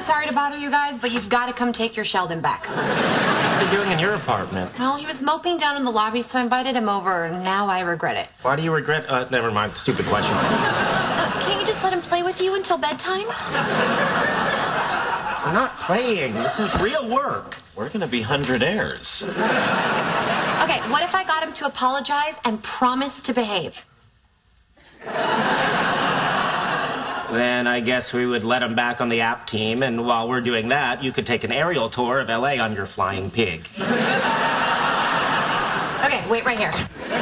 sorry to bother you guys, but you've got to come take your Sheldon back. What's he doing in your apartment? Well, he was moping down in the lobby, so I invited him over, and now I regret it. Why do you regret... never mind. Stupid question. Can't you just let him play with you until bedtime? We're not playing. This is real work. We're gonna be hundredaires. Okay, what if I got him to apologize and promise to behave? Then I guess we would let him back on the app team, and while we're doing that, you could take an aerial tour of LA on your flying pig. Okay, wait right here.